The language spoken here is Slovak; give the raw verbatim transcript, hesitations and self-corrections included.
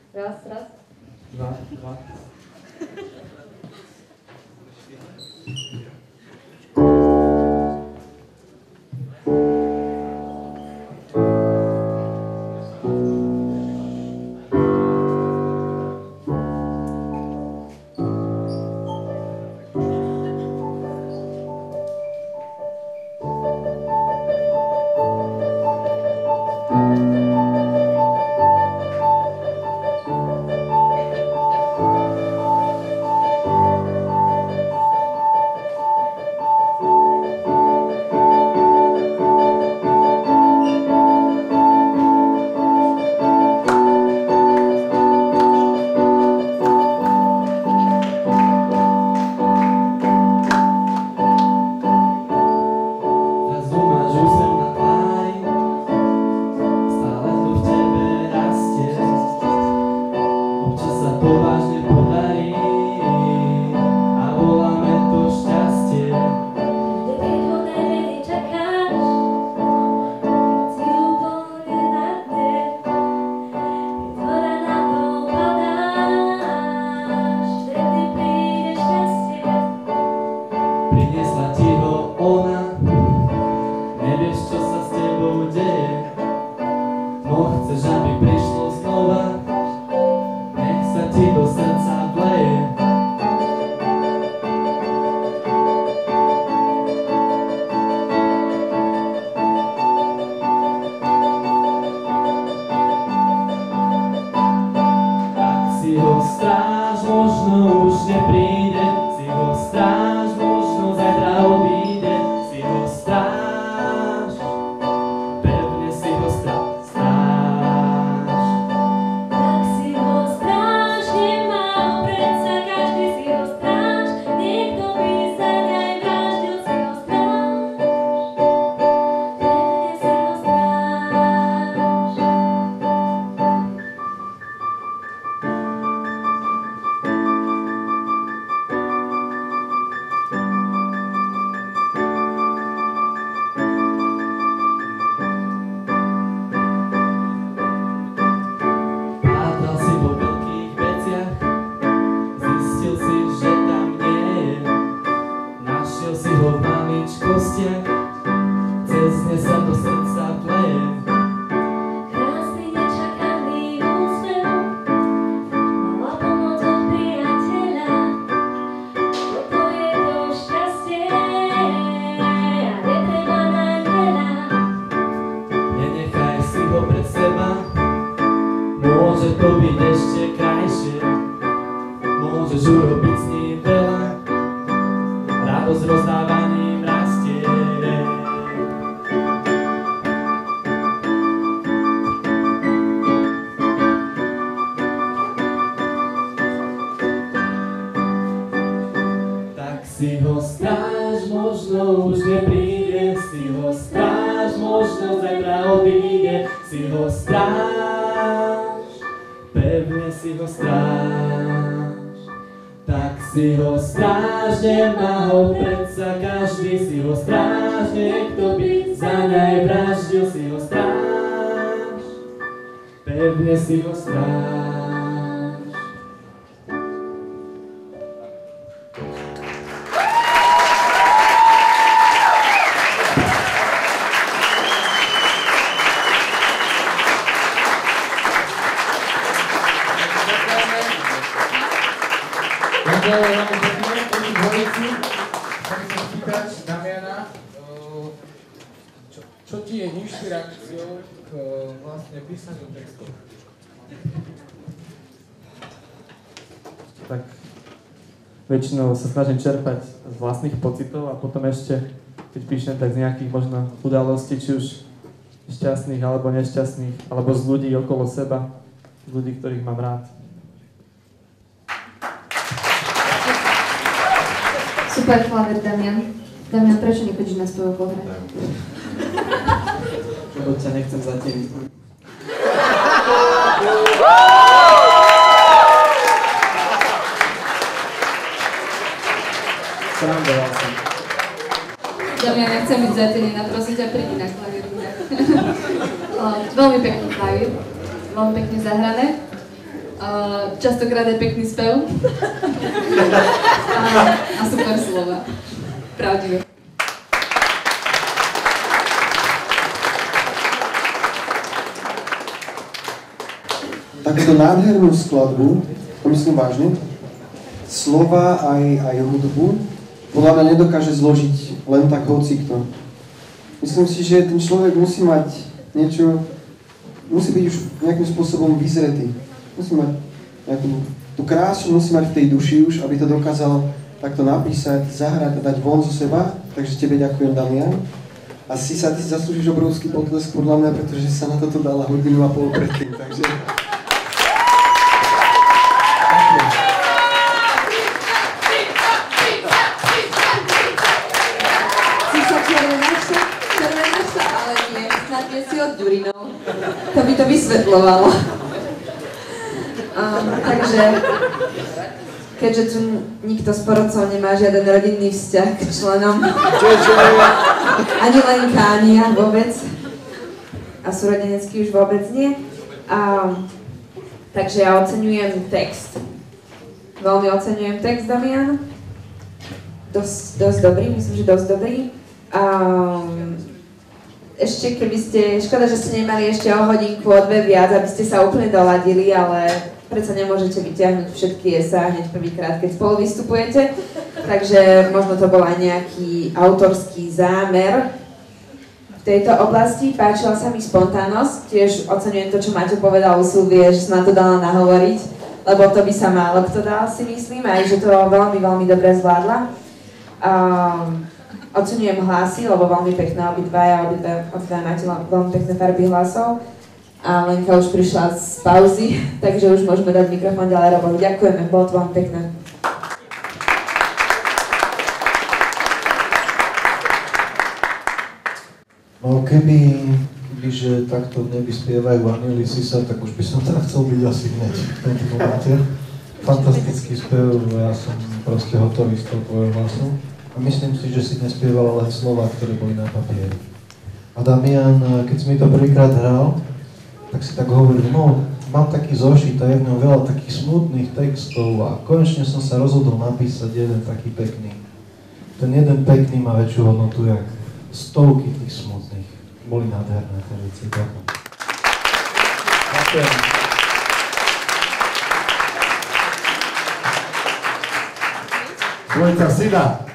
Raz, raz. Dva, dva. Tak väčšinou sa snažím čerpať z vlastných pocitov a potom ešte, keď píšem, tak z nejakých možno udalostí, či už šťastných alebo nešťastných, alebo z ľudí okolo seba, z ľudí, ktorých mám rád. Super klaver, Damian. Damian, prečo nechodíš na svojho pohre? Lebo ťa nechcem zatieniť. Srandoval som. Damian, nechcem byť zatienená, prosím ťa, prídi na klavír. Veľmi pekný klavír, veľmi pekne zahrané. Uh, častokrát je pekný spev. a, a super slova. Pravdivé. Takúto nádhernú skladbu, to myslím vážne, slova aj, aj hudbu, podľa mňa nedokáže zložiť len tak hocikto. Myslím si, že ten človek musí mať niečo, musí byť už nejakým spôsobom vyzretý. Musí mať nejakú, tú krásu musí mať v tej duši už, aby to dokázal takto napísať, zahrať a dať von zo seba. Takže tebe ďakujem, Damian. A si sa, ty si zaslúžiš obrovský potlesk podľa mňa, pretože sa na toto dala hodinu a pol predtým, takže... To by to vysvetľovalo. Um, takže, keďže tu nikto z porodcov nemá žiaden rodinný vzťah k členom, ani len Kánia vôbec, a súrodenecký už vôbec nie, um, takže ja oceňujem text. Veľmi oceňujem text, Damian. Dosť, dosť dobrý, myslím, že dosť dobrý. Um, Ešte keby ste, škoda, že ste nemali ešte o hodinku, o dve viac, aby ste sa úplne doladili, ale predsa nemôžete vyťahnuť všetky esá hneď prvýkrát, keď spolu vystupujete. Takže možno to bol aj nejaký autorský zámer v tejto oblasti. Páčila sa mi spontánnosť, tiež oceňujem to, čo Maťo povedal u Silvie, že som na to dala nahovoriť, lebo to by sa málo kto dal, si myslím, aj že to veľmi, veľmi dobre zvládla. Um, Oceňujem hlasy, lebo veľmi pekné obidvaja, obidvaja, obidvaja máte veľmi pekné farby hlasov. A Lenka už prišla z pauzy, takže už môžeme dať mikrofón ďalej Robovi. Ďakujeme, bolo to veľmi pekné. No keby, kebyže takto v nebi spievajú Vanili Sisa, tak už by som teda chcel byť asi hneď v tomto momente. Fantastický spev, ja som proste hotový z toho tvojho hlasu. A myslím si, že si nespievala len slova, ktoré boli na papieri. A Damian, keď si mi to prvýkrát hral, tak si tak hovoril, no, mám taký zošit a je v ňom veľa takých smutných textov a konečne som sa rozhodol napísať jeden taký pekný. Ten jeden pekný má väčšiu hodnotu, jak stovky tých smutných. Boli nádherné tie veci. Ďakujem. Ďakujem. Dvojica syna.